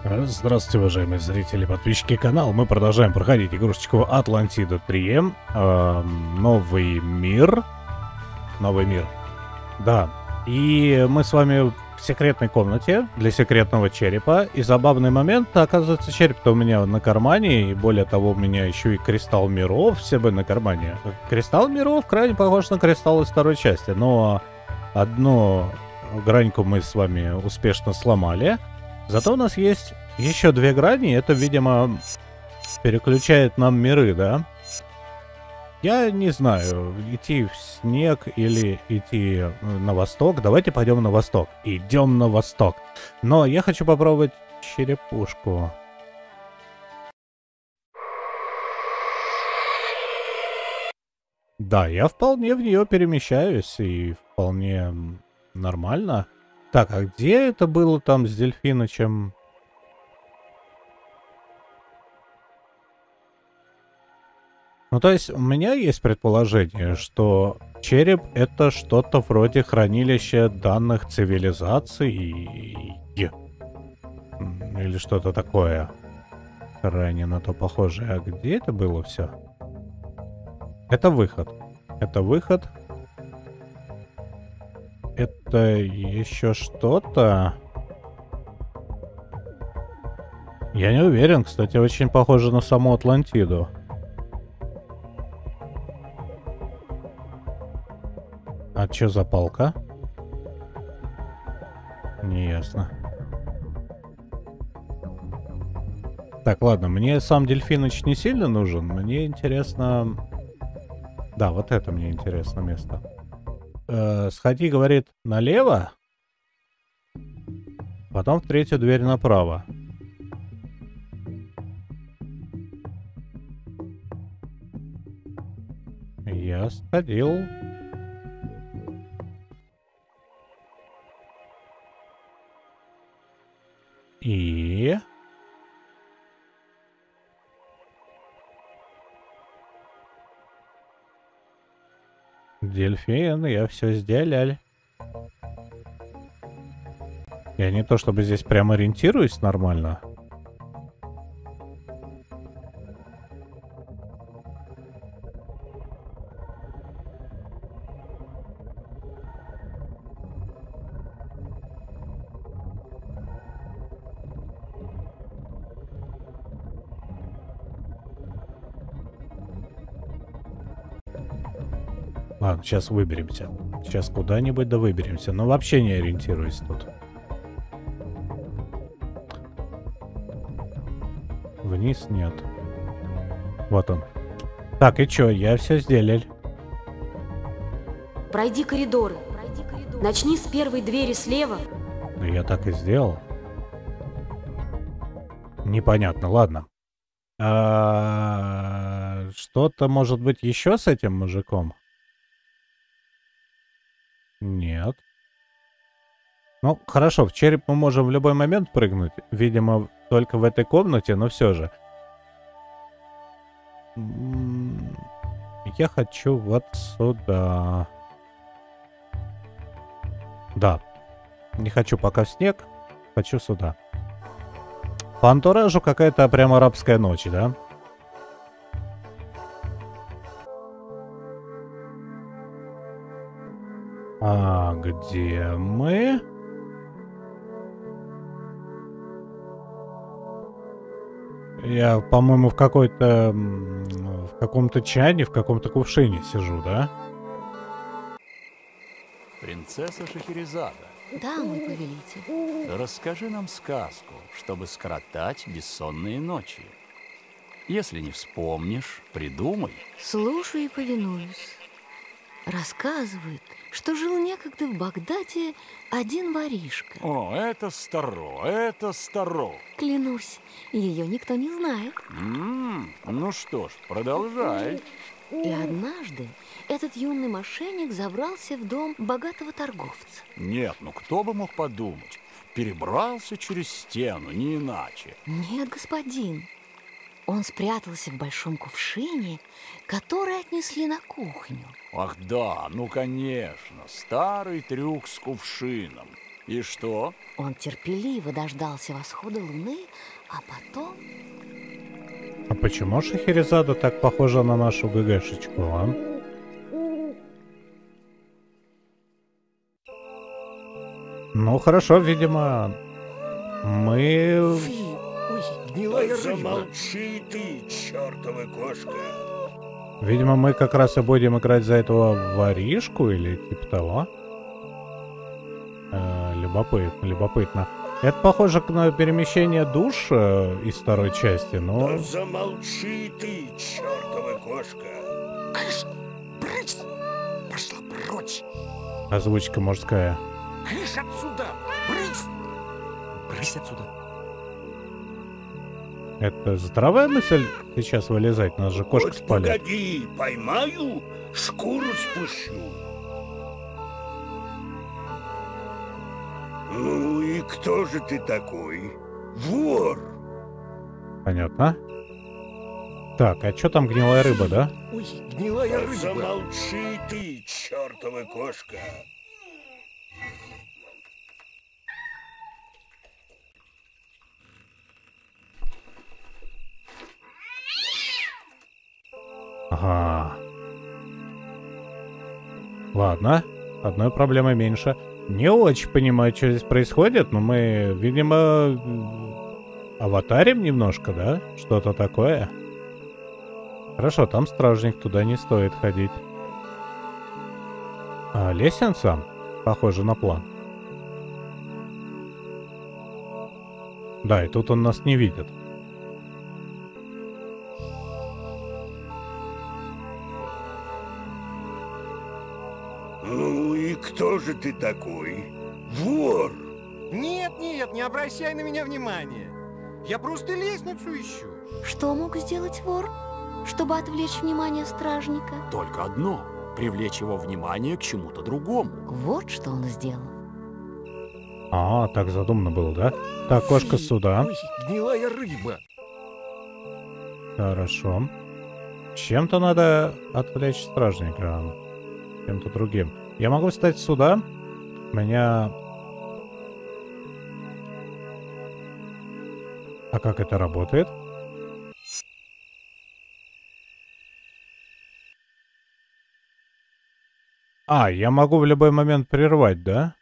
Здравствуйте, уважаемые зрители и подписчики канала. Мы продолжаем проходить игрушечку Атлантида 3. Новый мир. Новый мир. Да. И мы с вами в секретной комнате для секретного черепа. И забавный момент, оказывается, череп-то у меня на кармане. И более того, у меня еще и кристалл миров все бы на кармане. Кристалл миров крайне похож на кристалл из второй части. Но одну граньку мы с вами успешно сломали. Зато у нас есть еще две грани. Это, видимо, переключает нам миры, да? Я не знаю, идти в снег или идти на восток. Давайте пойдем на восток. Идем на восток. Но я хочу попробовать черепушку. Да, я вполне в нее перемещаюсь и вполне нормально. Так, а где это было там с Дельфинычем? Ну, то есть, у меня есть предположение, что череп — это что-то вроде хранилища данных цивилизаций или что-то такое. Крайне на то похоже. А где это было все? Это выход. Это выход. Это еще что-то. Я не уверен, кстати, очень похоже на саму Атлантиду. А чё за палка? Неясно. Так, ладно, мне сам Дельфиныч не сильно нужен. Мне интересно... Да, вот это мне интересно место. Сходи, говорит, налево. Потом в третью дверь направо. Я сходил. И... Дельфин, я все сделал. Я не то чтобы здесь прям ориентируюсь нормально. Ладно, сейчас выберемся. Сейчас куда-нибудь да выберемся. Но вообще не ориентируюсь тут. Вниз нет. Вот он. Так, и чё? Я все сделал. Пройди коридоры. Начни с первой двери слева. Да я так и сделал. Непонятно, ладно. Что-то может быть еще с этим мужиком? Нет. Ну, хорошо, в череп мы можем в любой момент прыгнуть. Видимо, только в этой комнате, но все же. Я хочу вот сюда. Да. Не хочу пока в снег. Хочу сюда. По антуражу какая-то прям арабская ночь, да? А где мы? Я, по-моему, в каком-то чане, в каком-то кувшине сижу, да? Принцесса Шахерезада, Да, мой повелитель. расскажи нам сказку, чтобы скоротать бессонные ночи. Если не вспомнишь, придумай. Слушаю и повинуюсь. Рассказывают, что жил некогда в Багдаде один воришка. О, это старо, это старо. Клянусь, ее никто не знает. Ну что ж, продолжай. И однажды этот юный мошенник забрался в дом богатого торговца. Нет, ну кто бы мог подумать? Перебрался через стену, не иначе. Нет, господин. Он спрятался в большом кувшине, который отнесли на кухню. Ах да, ну конечно, старый трюк с кувшином. И что? Он терпеливо дождался восхода луны, а потом... А почему Шахерезада так похожа на нашу ГГшечку, а? Ну хорошо, видимо, мы... Фи, ой, гнилая рыба. Замолчи ты, чертова кошка. Видимо, мы как раз и будем играть за этого воришку или типа того. Любопытно, любопытно. Это похоже на перемещение душ из второй части, но... Да замолчи ты, чертова кошка. Кыш, брысь, пошла прочь. Озвучка мужская. Кыш отсюда, брысь. Брысь отсюда. Это здравая мысль сейчас вылезать? Нас же кошка Вот спалит. погоди, поймаю, шкуру спущу. Ну и кто же ты такой? Вор! Понятно. Так, а что там гнилая рыба, да? Ой, гнилая Да рыба. замолчи ты, чертова кошка. Ага. Ладно, одной проблемой меньше. Не очень понимаю, что здесь происходит, но мы, видимо, аватарим немножко, да? Что-то такое. Хорошо, там стражник, туда не стоит ходить. А лестница? Похоже на план. Да, и тут он нас не видит. Ну и кто же ты такой? Вор! Нет, нет, не обращай на меня внимания. Я просто лестницу ищу. Что мог сделать вор, чтобы отвлечь внимание стражника? Только одно. Привлечь его внимание к чему-то другому. Вот что он сделал. А, так задумано было, да? Так, кошка Фи, сюда. ой, гнилая рыба. Хорошо. Чем-то надо отвлечь стражника. Чем-то другим. Я могу встать сюда. Меня... А как это работает? А, я могу в любой момент прервать, да?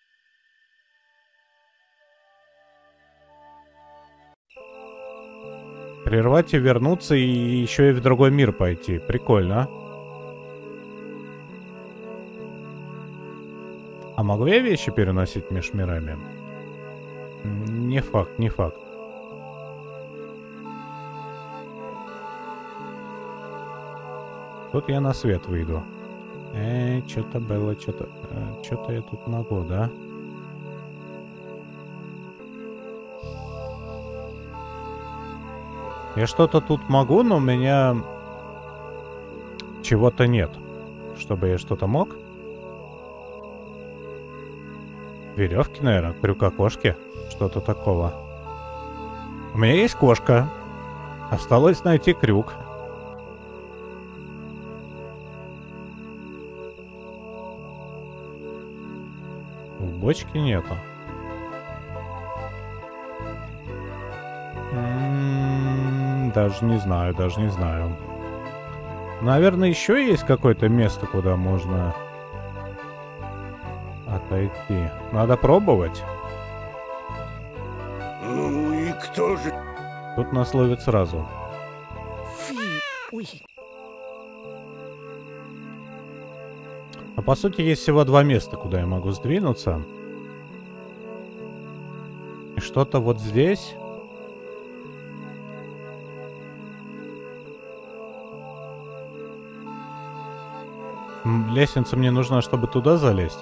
Прервать и вернуться, и еще и в другой мир пойти. Прикольно. А могу я вещи переносить между мирами? Не факт, не факт. Тут я на свет выйду. Что-то было, что-то... что-то я тут могу, да? Я что-то тут могу, но у меня... чего-то нет. Чтобы я что-то мог? Веревки, наверное, крюка кошки. Что-то такого. У меня есть кошка. Осталось найти крюк. В бочке нету. Даже не знаю, даже не знаю. Наверное, еще есть какое-то место, куда можно отойти. Надо пробовать. Ну и кто же... Тут нас ловит сразу. Фи, ой. А по сути, есть всего два места, куда я могу сдвинуться. И что-то вот здесь. Лестница мне нужна, чтобы туда залезть.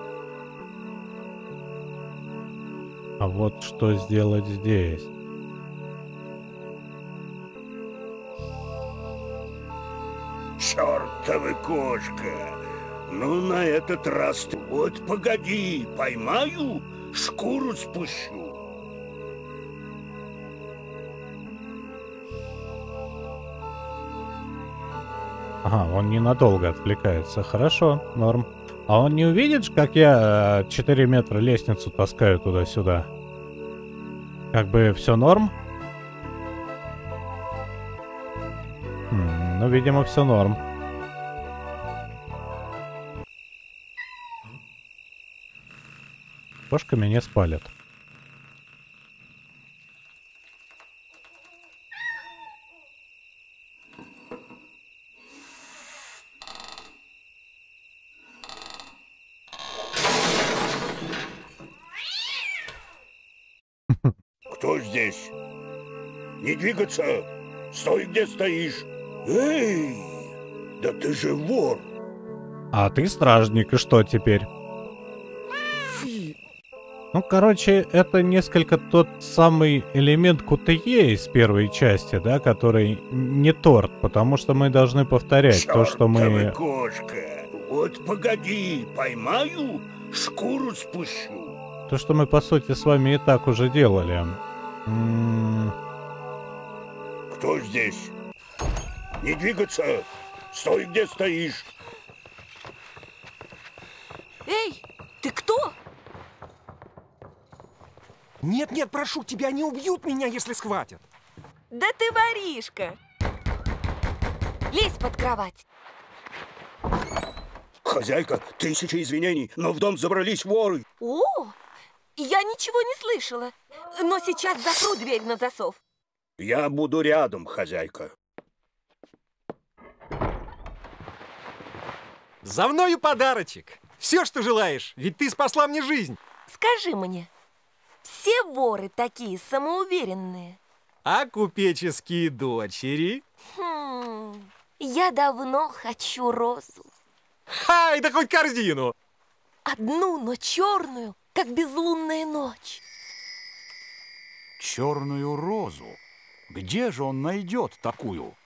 А вот что сделать здесь? Чертова кошка! Ну, на этот раз... Вот погоди, поймаю, шкуру спущу. Ага, он ненадолго отвлекается. Хорошо, норм. А он не увидит, как я 4 метра лестницу таскаю туда-сюда? Как бы все норм? Ну, видимо, все норм. Кошка меня спалит. Кто здесь? Не двигаться! Стой, где стоишь! Эй! Да ты же вор! А ты стражник, и что теперь? Фи. Ну, короче, это несколько тот самый элемент QTE из первой части, да, который не торт, потому что мы должны повторять то, что мы... Чёртова кошка! Вот погоди, поймаю, шкуру спущу. То, что мы, по сути, с вами и так уже делали. Кто здесь? Не двигаться! Стой, где стоишь! Эй, ты кто? Нет, нет, прошу тебя, они убьют меня, если схватят. Да ты воришка! Лезь под кровать. Хозяйка, 1000 извинений, но в дом забрались воры. О, я ничего не слышала, но сейчас запру дверь на засов. Я буду рядом, хозяйка. За мною подарочек. Все, что желаешь, ведь ты спасла мне жизнь. Скажи мне, все воры такие самоуверенные? А купеческие дочери? Я давно хочу розу. Ай, да хоть корзину! Одну, но черную, как безлунная ночь. Черную розу? Где же он найдет такую?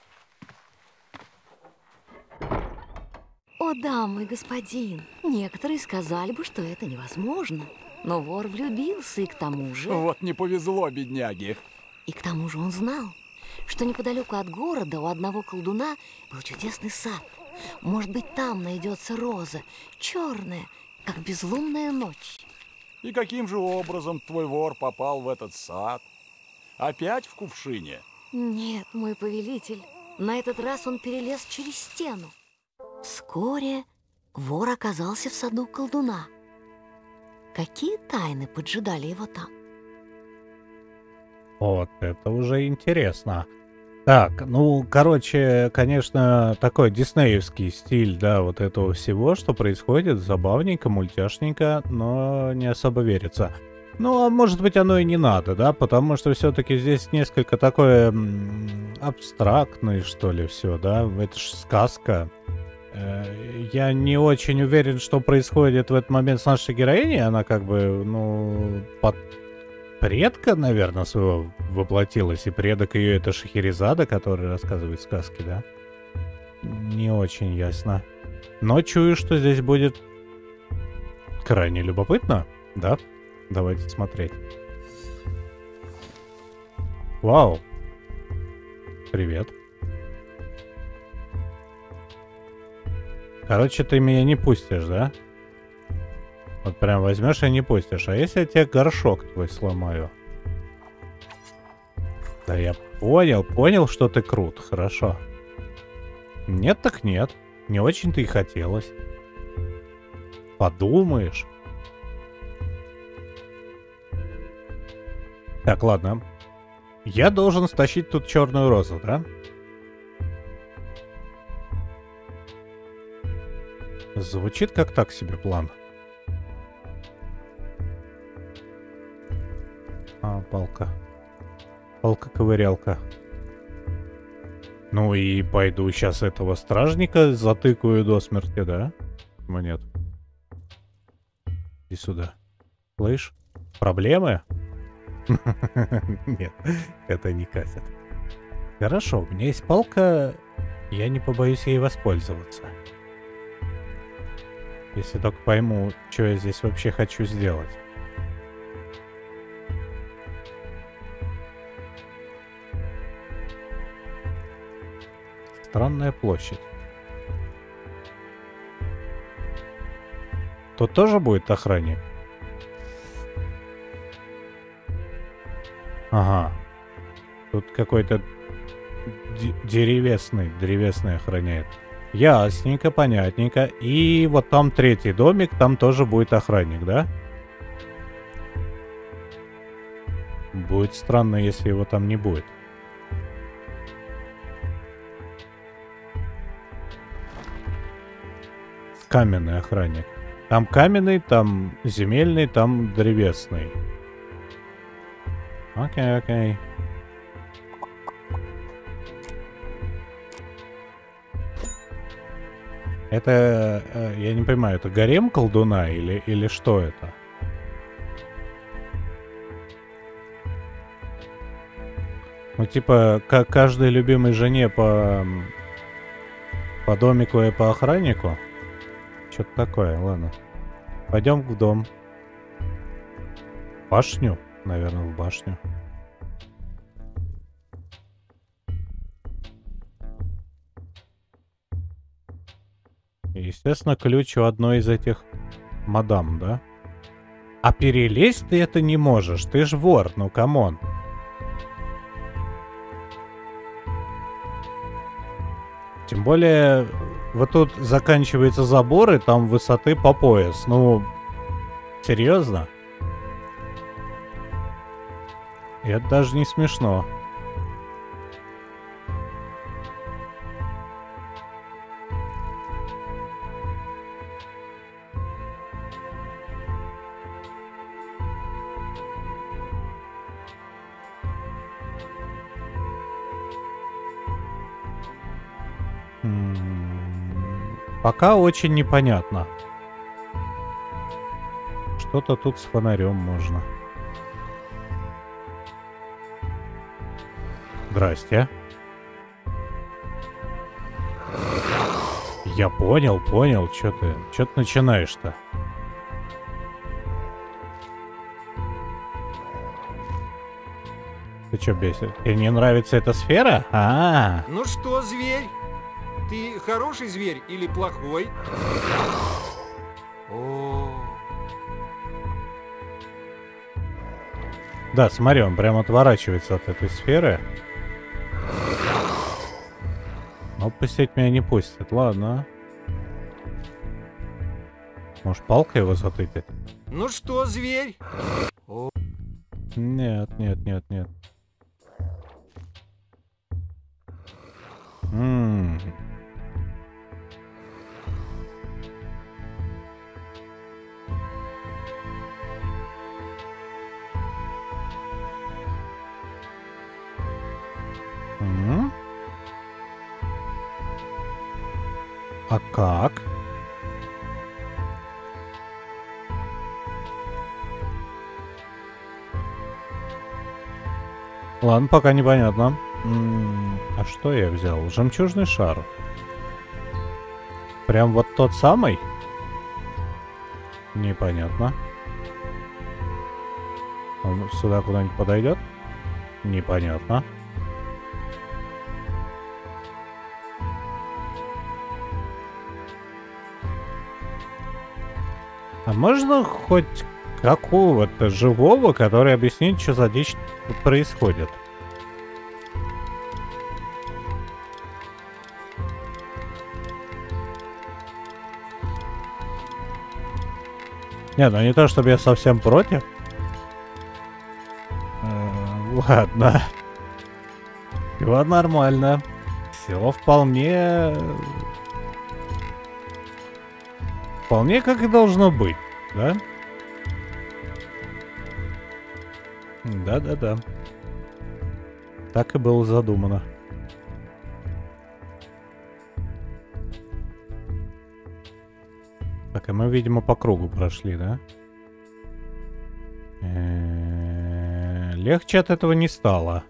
О, да, мой господин, некоторые сказали бы, что это невозможно. Но вор влюбился, и к тому же... Вот не повезло, бедняге. И к тому же он знал, что неподалеку от города у одного колдуна был чудесный сад. Может быть, там найдется роза, черная, как безлунная ночь. И каким же образом твой вор попал в этот сад? Опять в кувшине? Нет, мой повелитель, на этот раз он перелез через стену. Вскоре вор оказался в саду колдуна. Какие тайны поджидали его там? Вот это уже интересно. Так, ну, короче, конечно, такой диснеевский стиль, да, вот этого всего, что происходит, забавненько, мультяшненько, но не особо верится. Ну, а может быть, оно и не надо, да, потому что все-таки здесь несколько такое абстрактное, что ли, все, да, это ж сказка. Я не очень уверен, что происходит в этот момент с нашей героиней, она как бы, ну, под предка, наверное, своего воплотилась, и предок ее это Шахерезада, который рассказывает сказки, да? Не очень ясно. Но чую, что здесь будет крайне любопытно, да? Давайте смотреть. Вау. Привет. Короче, ты меня не пустишь, да? Вот прям возьмешь и не пустишь. А если я тебе горшок твой сломаю? Да я понял, что ты крут. Хорошо. Нет так нет. Не очень-то и хотелось. Подумаешь. Так, ладно. Я должен стащить тут черную розу, да? Звучит как так себе план. А, палка. Палка-ковырялка. Ну и пойду сейчас этого стражника затыкаю до смерти, да? Нет. Иди сюда. Слышь? Проблемы? Нет, это не катит. Хорошо, у меня есть палка. Я не побоюсь ей воспользоваться. Если только пойму, что я здесь вообще хочу сделать. Странная площадь. Тут тоже будет охранник? Ага. Тут какой-то древесный охраняет. Ясненько, понятненько. И вот там третий домик, там тоже будет охранник, да? Будет странно, если его там не будет. Каменный охранник. Там каменный, там земельный, там древесный. Окей, окей. Это, я не понимаю, это гарем колдуна или что это? Ну, типа, как каждой любимой жене по домику и по охраннику? Что-то такое, ладно. Пойдем в дом. В башню? Наверное, в башню. Естественно, ключ у одной из этих мадам, да? А перелезть ты это не можешь. Ты ж вор, ну камон. Тем более, вот тут заканчиваются заборы, там высоты по пояс. Ну, серьезно? И это даже не смешно. Пока очень непонятно. Что-то тут с фонарем можно. Здрасте. Я понял. Чё ты начинаешь-то? Ты чё бесишь? Тебе не нравится эта сфера? Ну что, зверь? Ты хороший зверь или плохой? О. Да, смотри, он прям отворачивается от этой сферы. Но пустить меня не пустит, ладно. Может, палкой его затыкать? Ну что, зверь? Нет. А как? Ладно, пока непонятно. А что я взял? Жемчужный шар. Прям вот тот самый? Непонятно. Он сюда куда-нибудь подойдет? Непонятно. А можно хоть какого-то живого, который объяснит, что за дичь тут происходит? Нет, ну не то, чтобы я совсем против. Ладно. Все нормально. Все вполне... Вполне как и должно быть, да? Да. Так и было задумано. Так, и мы, видимо, по кругу прошли, да? Легче от этого не стало.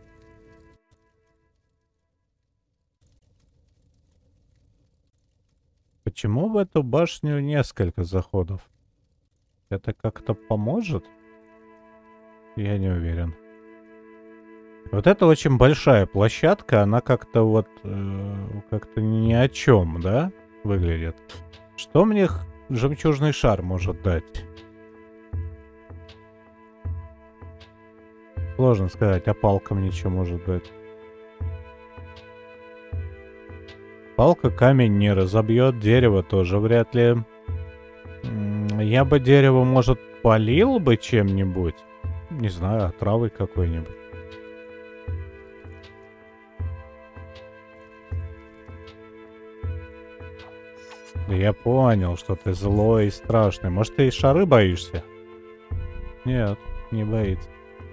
Почему в эту башню несколько заходов? Это как-то поможет? Я не уверен. Вот это очень большая площадка, она как-то вот... как-то ни о чем, да? Выглядит. Что мне жемчужный шар может дать? Сложно сказать, а палка мне что может дать? Палка камень не разобьет, дерево тоже вряд ли. Я бы дерево, может, полил бы чем-нибудь. Не знаю, отравой какой-нибудь. Да я понял, что ты злой и страшный. Может, ты и шары боишься? Нет, не боится.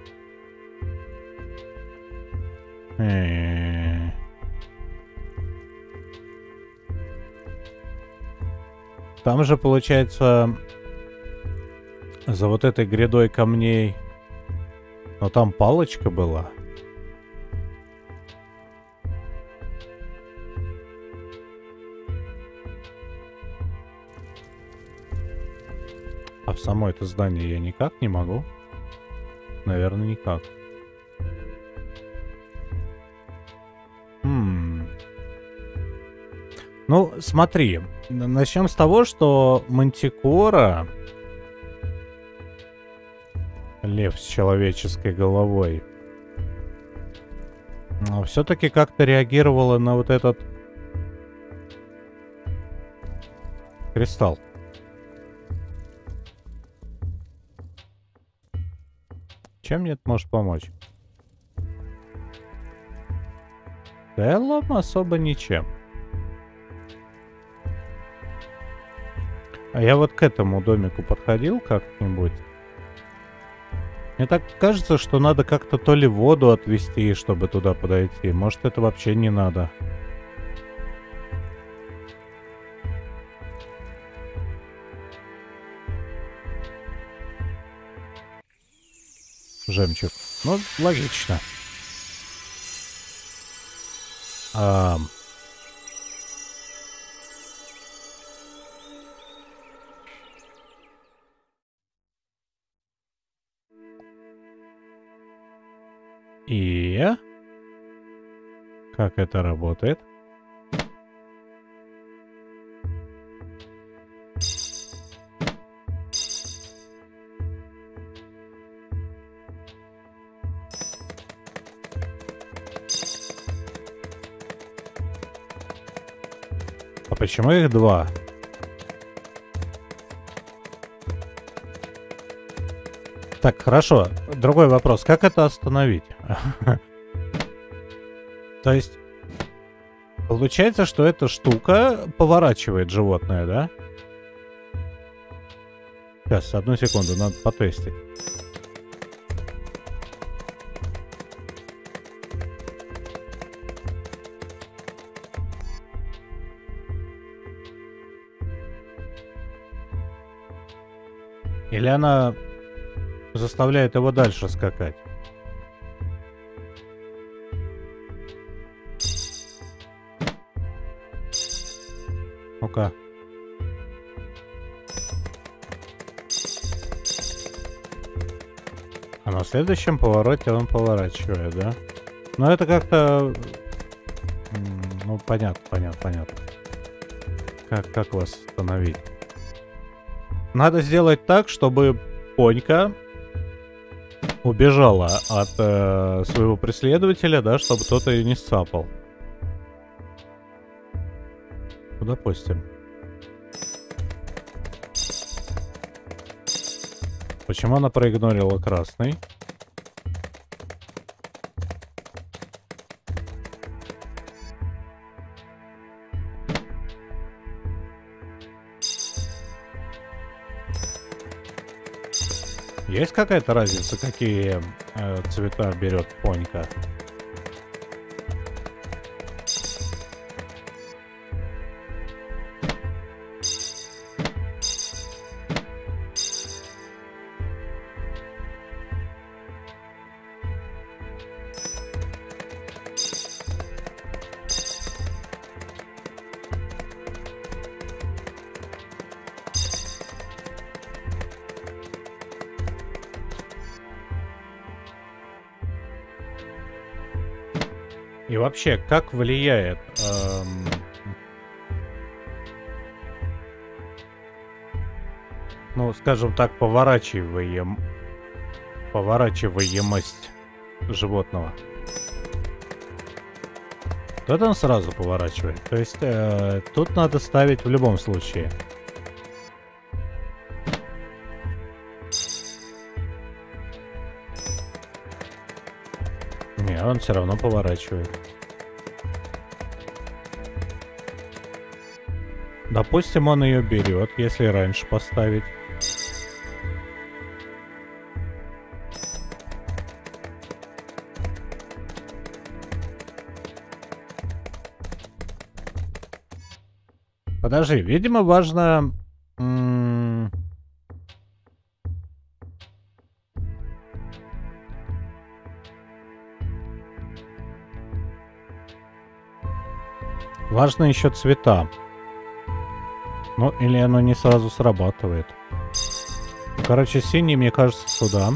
Там же, получается, за вот этой грядой камней, но там палочка была. А в само это здание я никак не могу? Наверное, никак. Ну, смотри, начнем с того, что Мантикора, лев с человеческой головой, все-таки как-то реагировала на вот этот кристалл. Чем мне это может помочь? В целом особо ничем. А я вот к этому домику подходил как-нибудь. Мне так кажется, что надо как-то то ли воду отвести, чтобы туда подойти. Может, это вообще не надо. Жемчуг. Ну, логично. И как это работает? А почему их два? Так, хорошо. Другой вопрос. Как это остановить? То есть, получается, что эта штука поворачивает животное, да? Сейчас, одну секунду, надо потестить. Или она заставляет его дальше скакать? Ну-ка. А на следующем повороте он поворачивает, да? Но это как-то... Ну, понятно. Как вас остановить? Надо сделать так, чтобы Понька убежала от своего преследователя, да, чтобы кто-то ее не сцапал. Ну, допустим. Почему она проигнорила красный? Есть какая-то разница, какие цвета берет Понька? И вообще, как влияет ну, скажем так, поворачиваемость животного. Вот он сразу поворачивает. То есть тут надо ставить в любом случае. Не, он все равно поворачивает. Допустим, он ее берет, если раньше поставить. Подожди, видимо, важно... Важно еще цвета. Ну, или оно не сразу срабатывает. Короче, синий, мне кажется, сюда.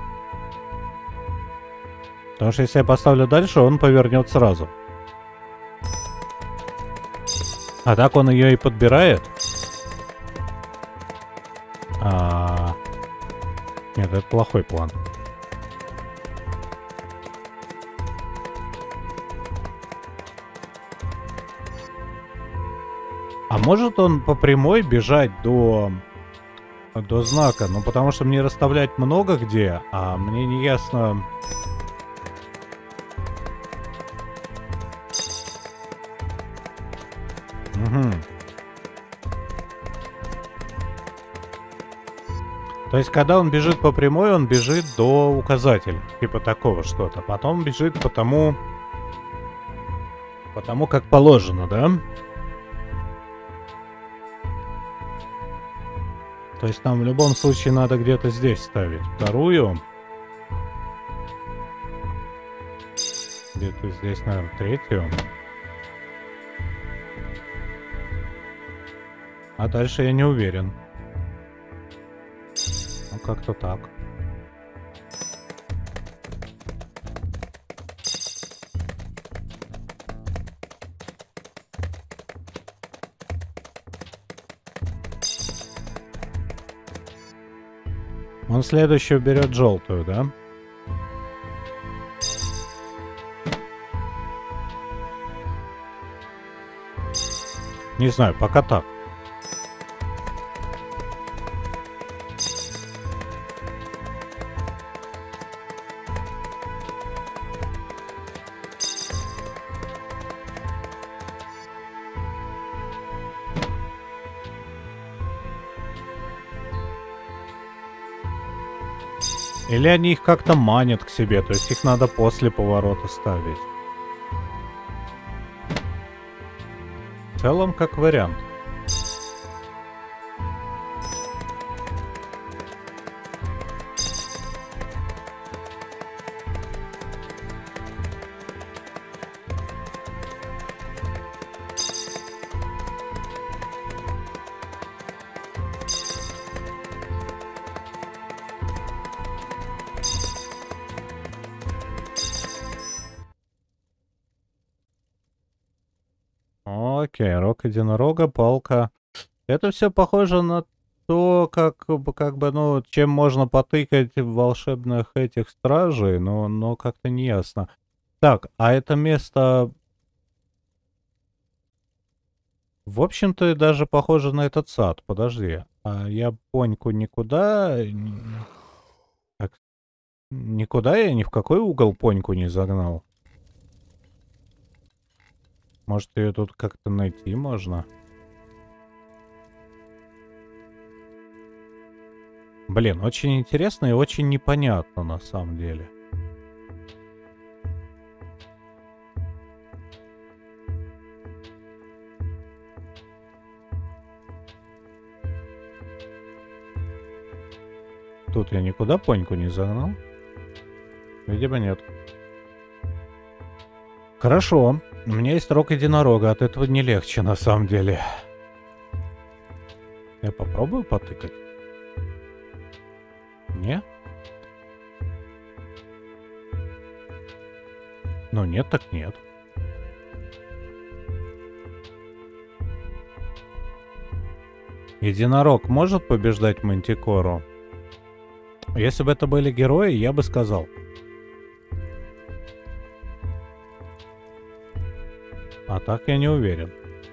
Потому что если я поставлю дальше, он повернет сразу. А так он ее и подбирает. Нет, это плохой план. А может он по прямой бежать до знака? Ну, потому что мне расставлять много где, а мне не ясно... Угу. То есть, когда он бежит по прямой, он бежит до указателя. Типа такого что-то. Потом бежит по тому, как положено, да? То есть нам в любом случае надо где-то здесь ставить вторую. Где-то здесь, наверное, третью. А дальше я не уверен. Ну, как-то так. Он следующую берет желтую, да? Не знаю, пока так. Или они их как-то манят к себе, то есть их надо после поворота ставить. В целом, как вариант. Окей, рог единорога, палка. Это все похоже на то, как бы, ну, чем можно потыкать в волшебных этих стражей, но как-то не ясно. Так, а это место... В общем-то, даже похоже на этот сад. Подожди. А я поньку никуда... Так, никуда я ни в какой угол поньку не загнал. Может, ее тут как-то найти можно? Блин, очень интересно и очень непонятно на самом деле. Тут я никуда поньку не загнал? Видимо, нет. Хорошо. У меня есть рог единорога, от этого не легче на самом деле. Я попробую потыкать? Не? Ну нет, так нет. Единорог может побеждать Мантикору? Если бы это были герои, я бы сказал. А так я не уверен.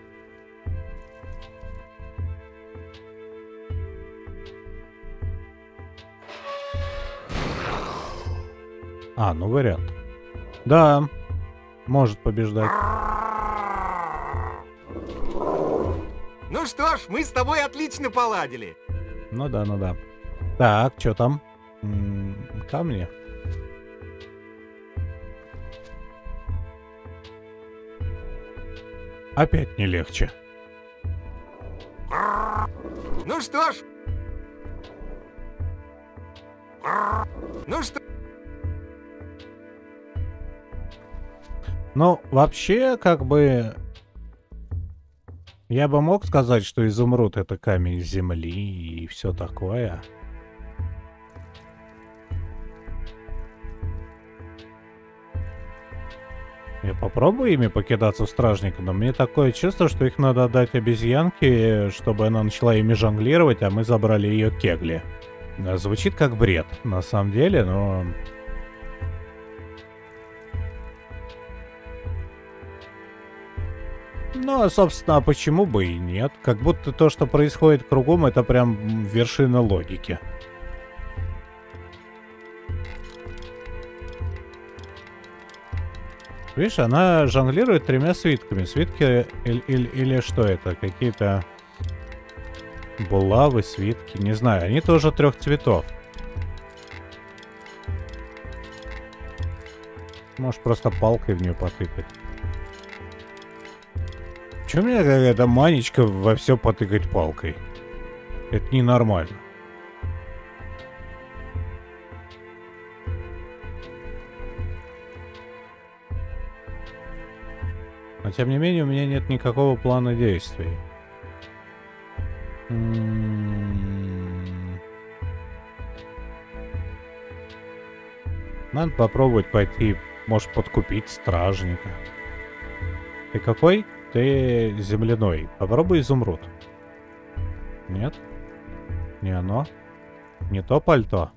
А, ну вариант. Да, может побеждать. Ну что ж, мы с тобой отлично поладили. Ну да, ну да. Так, что там? Камни. Опять не легче. Ну что ж. Ну что... Ну, вообще, как бы... Я бы мог сказать, что изумруд — это камень земли и все такое. Я попробую ими покидаться в стражника, но мне такое чувство, что их надо отдать обезьянке, чтобы она начала ими жонглировать, а мы забрали ее кегли. Звучит как бред, на самом деле, но... Ну, а, собственно, почему бы и нет? Как будто то, что происходит кругом, это прям вершина логики. Видишь, она жонглирует 3 свитками. Свитки или что это? Какие-то булавы, свитки, не знаю. Они тоже 3 цветов. Может, просто палкой в нее потыкать. Чё мне какая-то манечка во все потыкать палкой? Это ненормально. Но тем не менее у меня нет никакого плана действий. Надо попробовать пойти, может, подкупить стражника. Ты какой? Ты земляной. Попробуй изумруд. Нет? Не оно? Не то пальто?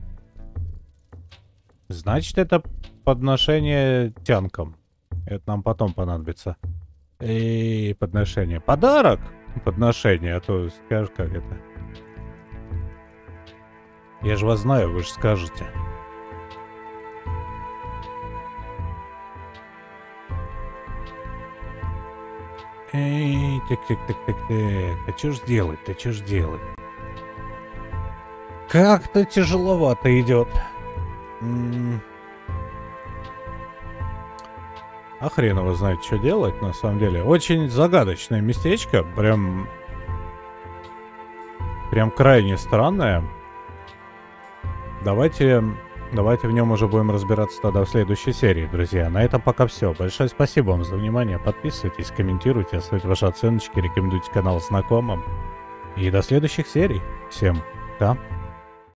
Значит, это подношение тянкам. Это нам потом понадобится. И подношение. Подарок? Подношение, а то скажешь, как это. Я же вас знаю, вы же скажете. Эй, так. А что ж делать-то, что ж делать? Как-то тяжеловато идет. А хрен его знает, что делать, на самом деле. Очень загадочное местечко. Прям крайне странное. Давайте в нем уже будем разбираться тогда в следующей серии, друзья. На этом пока все. Большое спасибо вам за внимание. Подписывайтесь, комментируйте, оставьте ваши оценочки, рекомендуйте канал знакомым. И до следующих серий. Всем пока.